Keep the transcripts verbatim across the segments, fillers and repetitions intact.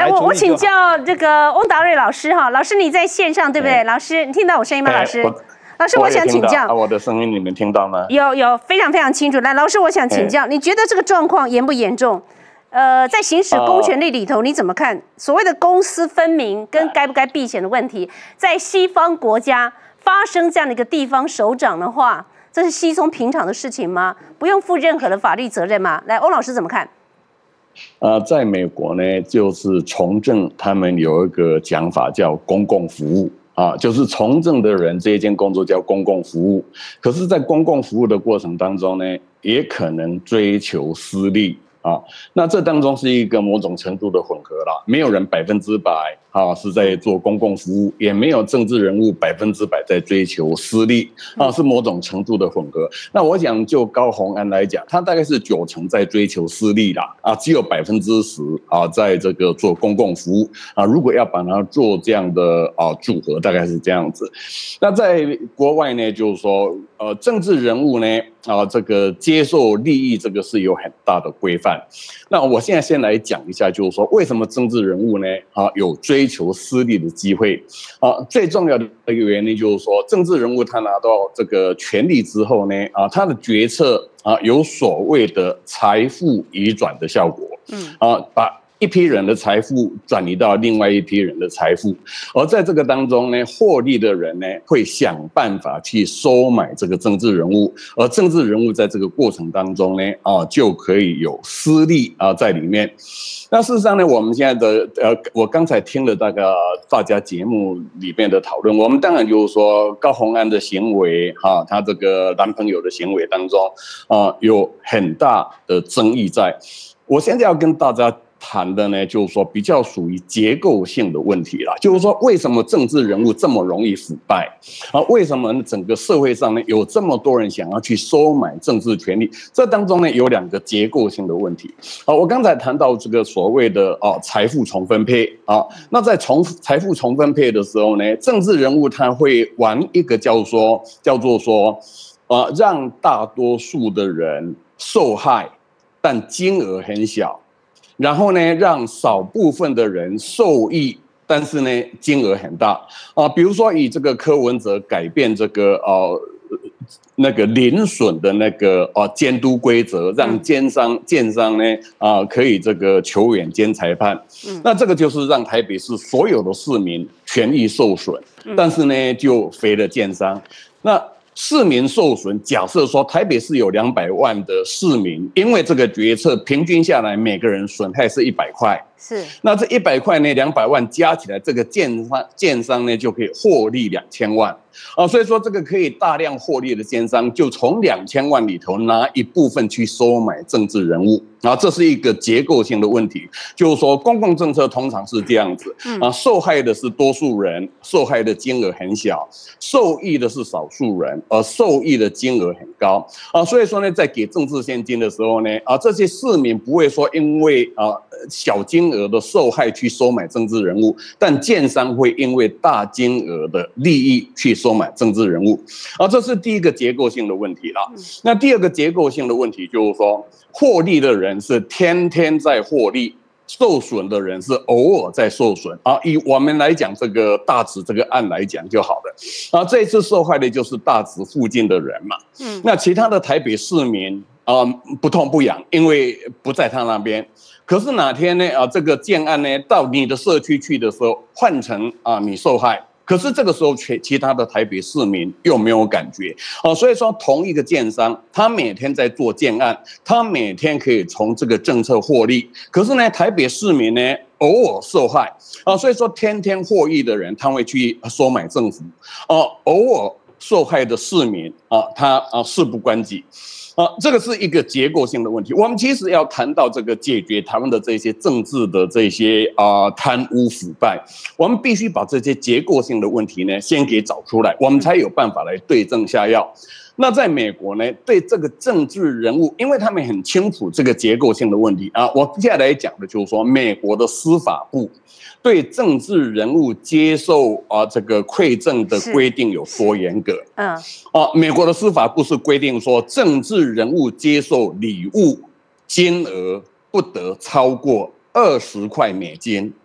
来，我我请教这个翁达瑞老师哈，老师你在线上对不对？老师，你听到我声音吗？老师，老师，我想请教， 我的声音你们听到吗？ 有有，非常非常清楚。来，老师，我想请教，你觉得这个状况严不严重？呃，在行使公权力里头，你怎么看所谓的公私分明跟该不该避险的问题？在西方国家发生这样的一个地方首长的话，这是稀松平常的事情吗？不用负任何的法律责任吗？来，翁老师怎么看？ 呃，在美国呢，就是从政，他们有一个讲法叫公共服务啊，就是从政的人这一件工作叫公共服务。可是，在公共服务的过程当中呢，也可能追求私利。啊，那这当中是一个某种程度的混合啦，没有人百分之百啊是在做公共服务，也没有政治人物百分之百在追求私利啊，是某种程度的混合。那我想就高虹安来讲，他大概是九成在追求私利啦，啊，只有百分之十啊在这个做公共服务啊。如果要把它做这样的啊组合，大概是这样子。那在国外呢，就是说，呃，政治人物呢啊这个接受利益，这个是有很大的规范。那我现在先来讲一下，就是说为什么政治人物呢啊有追求私利的机会啊？最重要的一个原因就是说，政治人物他拿到这个权力之后呢啊，他的决策啊有所谓的财富移转的效果，嗯啊把一批人的财富转移到另外一批人的财富，而在这个当中呢，获利的人呢会想办法去收买这个政治人物，而政治人物在这个过程当中呢，啊就可以有私利啊在里面。那事实上呢，我们现在的呃，我刚才听了大概大家节目里面的讨论，我们当然就是说高虹安的行为哈、啊，他这个男朋友的行为当中啊，有很大的争议在。我现在要跟大家谈的呢，就是说比较属于结构性的问题啦，就是说为什么政治人物这么容易腐败啊？为什么整个社会上呢有这么多人想要去收买政治权力？这当中呢有两个结构性的问题啊。我刚才谈到这个所谓的啊财富重分配啊，那在重财富重分配的时候呢，政治人物他会玩一个叫做叫做说啊，让大多数的人受害，但金额很小。然后呢，让少部分的人受益，但是呢，金额很大啊。比如说，以这个柯文哲改变这个呃那个零损的那个啊监督规则，让奸商建商呢啊可以这个球员兼裁判，那这个就是让台北市所有的市民权益受损，但是呢就肥了建商。那市民受损，假设说台北市有两百万的市民，因为这个决策平均下来，每个人损害是一百块。是，那这一百块呢，两百万加起来，这个建商建商呢就可以获利两千万啊，所以说这个可以大量获利的奸商，就从两千万里头拿一部分去收买政治人物啊，这是一个结构性的问题，就是说公共政策通常是这样子啊，受害的是多数人，受害的金额很小，受益的是少数人，而受益的金额很高啊，所以说呢，在给政治现金的时候呢，啊，这些市民不会说因为啊小金额的受害去收买政治人物，但建商会因为大金额的利益去收买政治人物，啊，这是第一个结构性的问题啦。那第二个结构性的问题就是说，获利的人是天天在获利，受损的人是偶尔在受损啊。以我们来讲这个大直这个案来讲就好了啊，这一次受害的就是大直附近的人嘛，嗯，那其他的台北市民啊不痛不痒，因为不在他那边。可是哪天呢？啊，这个建案呢，到你的社区去的时候，换成啊你受害，可是这个时候其其他的台北市民又没有感觉啊，所以说同一个建商，他每天在做建案，他每天可以从这个政策获利，可是呢，台北市民呢偶尔受害啊，所以说天天获益的人，他会去收买政府啊，偶尔受害的市民啊，他啊事不关己。啊，这个是一个结构性的问题。我们其实要谈到这个解决台湾的这些政治的这些啊、呃、贪污腐败，我们必须把这些结构性的问题呢先给找出来，我们才有办法来对症下药。那在美国呢，对这个政治人物，因为他们很清楚这个结构性的问题啊，我接下来讲的就是说，美国的司法部对政治人物接受啊这个馈赠的规定有多严格？嗯，啊，美国的司法部是规定说，政治人物接受礼物金额不得超过二十块美金。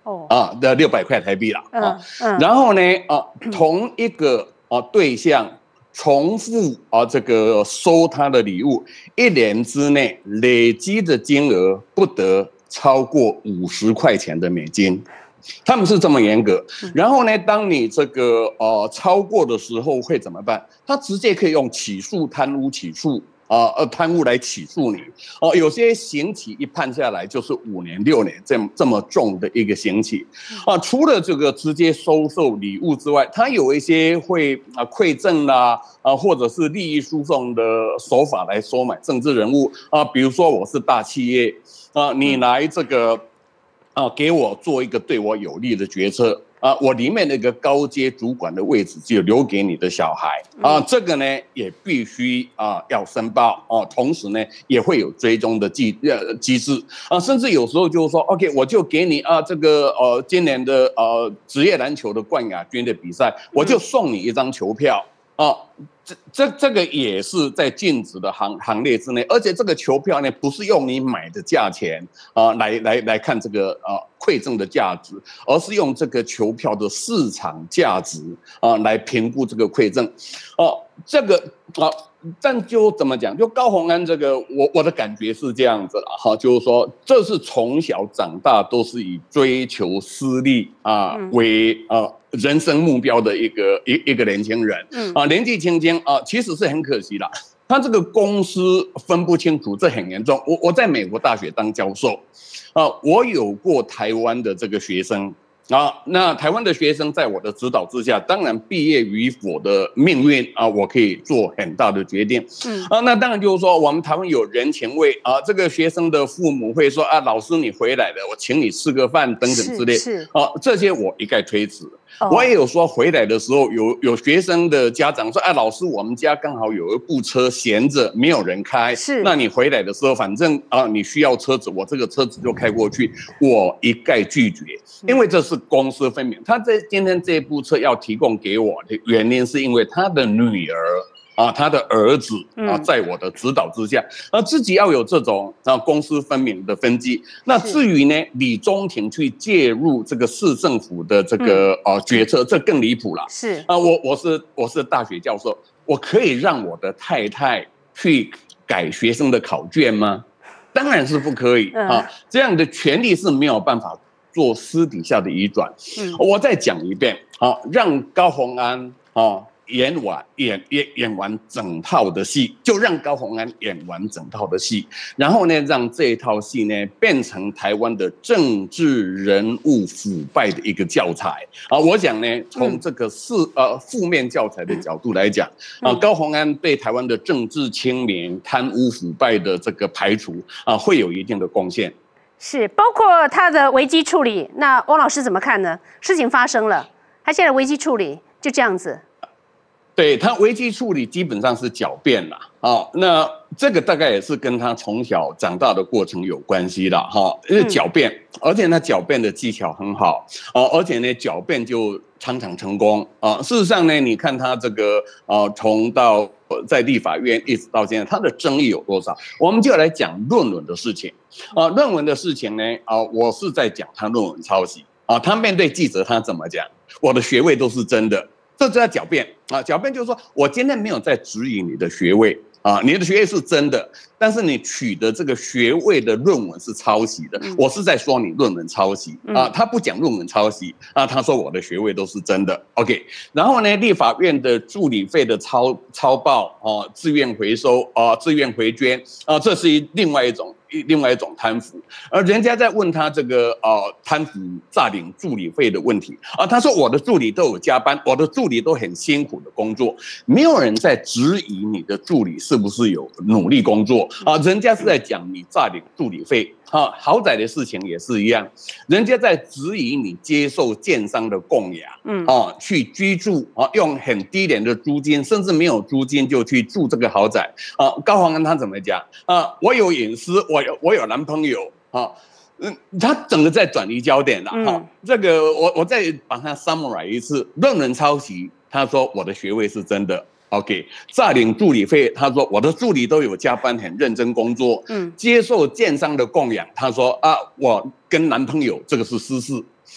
哦啊的六百块台币啦。 嗯嗯， 然后呢啊，同一个啊对象重复啊这个收他的礼物，一年之内累积的金额不得超过五十块钱的美金。他们是这么严格，然后呢，当你这个呃超过的时候会怎么办？他直接可以用起诉贪污起诉啊呃贪污来起诉你哦、呃。有些刑期一判下来就是五年六年这么这么重的一个刑期啊。除了这个直接收受礼物之外，他有一些会啊馈赠啦啊，或者是利益输送的手法来收买政治人物啊。比如说我是大企业啊，你来这个。啊，给我做一个对我有利的决策啊！我里面那个高阶主管的位置就留给你的小孩啊，这个呢也必须啊要申报哦、啊，同时呢也会有追踪的机呃机制啊，甚至有时候就是说 ，OK， 我就给你啊这个呃今年的呃职业篮球的冠亚军的比赛，我就送你一张球票啊。这这这个也是在禁止的行行列之内，而且这个球票呢，不是用你买的价钱啊、呃、来来来看这个呃馈赠的价值，而是用这个球票的市场价值啊、呃、来评估这个馈赠，哦、呃，这个啊。呃但就怎么讲？就高虹安这个，我我的感觉是这样子了哈，就是说，这是从小长大都是以追求私利啊为啊人生目标的一个一一个年轻人，啊，年纪轻轻啊，其实是很可惜的。他这个公私分不清楚，这很严重。我我在美国大学当教授，啊，我有过台湾的这个学生。啊，那台湾的学生在我的指导之下，当然毕业与否的命运啊，我可以做很大的决定。嗯啊，那当然就是说，我们台湾有人情味啊，这个学生的父母会说啊，老师你回来了，我请你吃个饭等等之类。是啊，这些我一概推辞。哦、我也有说回来的时候，有有学生的家长说，哎、啊，老师，我们家刚好有一部车闲着，没有人开。是，那你回来的时候，反正啊，你需要车子，我这个车子就开过去。我一概拒绝，因为这是公私分明。他这今天这部车要提供给我的原因，是因为他的女儿啊，他的儿子啊，在我的指导之下，而自己要有这种啊公私分明的分际。那至于呢，李中庭去介入这个市政府的这个呃决策，这更离谱了。是啊，我我是我是大学教授，我可以让我的太太去改学生的考卷吗？当然是不可以啊，这样的权利是没有办法做私底下的移转。我再讲一遍啊，让高虹安啊。演完演演演完整套的戏，就让高虹安演完整套的戏，然后呢，让这一套戏呢变成台湾的政治人物腐败的一个教材啊！我想呢，从这个是呃负面教材的角度来讲啊，高虹安对台湾的政治清明、贪污腐败的这个排除啊，会有一定的贡献。 是，包括他的危机处理，那汪老师怎么看呢？事情发生了，他现在危机处理就这样子。 对他危机处理基本上是狡辩啦，啊，那这个大概也是跟他从小长大的过程有关系的哈，因为狡辩，而且他狡辩的技巧很好啊，而且呢狡辩就常常成功啊。事实上呢，你看他这个啊，从到在立法院一直到现在，他的争议有多少？我们就来讲论文的事情啊，论文的事情呢啊，我是在讲他论文抄袭啊，他面对记者他怎么讲？我的学位都是真的。这叫狡辩啊！狡辩就是说我今天没有在质疑你的学位啊，你的学位是真的，但是你取得这个学位的论文是抄袭的，我是在说你论文抄袭啊。他不讲论文抄袭啊，他说我的学位都是真的。OK， 然后呢，立法院的助理费的超超报啊，自愿回收啊，自愿回捐啊，这是一另外一种。另外一种贪腐，而人家在问他这个呃贪腐诈领助理费的问题啊，他说我的助理都有加班，我的助理都很辛苦的工作，没有人在质疑你的助理是不是有努力工作啊，人家是在讲你诈领助理费。啊，豪宅的事情也是一样，人家在质疑你接受建商的供养，嗯，啊，去居住啊，用很低廉的租金，甚至没有租金就去住这个豪宅啊。高虹安他怎么讲啊？我有隐私，我有我有男朋友啊，嗯，他整个在转移焦点了哈、啊。这个我我再把它 summarize 一次，论文抄袭，他说我的学位是真的。OK， 诈领助理费，他说我的助理都有加班，很认真工作。嗯，接受建商的供养，他说啊，我跟男朋友这个是私事。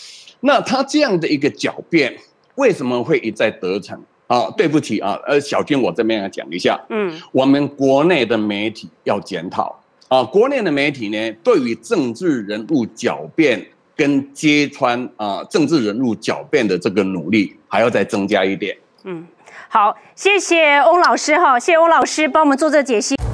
那他这样的一个狡辩，为什么会一再得逞？啊，对不起啊，呃，小军，我这边要讲一下，嗯，我们国内的媒体要检讨啊，国内的媒体呢，对于政治人物狡辩跟揭穿啊政治人物狡辩的这个努力，还要再增加一点。 嗯，好，谢谢翁老师哈，谢谢翁老师帮我们做这解析。